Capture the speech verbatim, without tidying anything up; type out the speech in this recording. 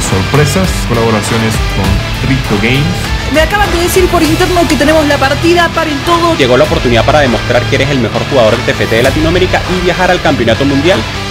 nuevas sorpresas, colaboraciones con Rito Games. Me acaban de decir por interno que tenemos la partida, paren todo. Llegó la oportunidad para demostrar que eres el mejor jugador de T F T de Latinoamérica y viajar al campeonato mundial.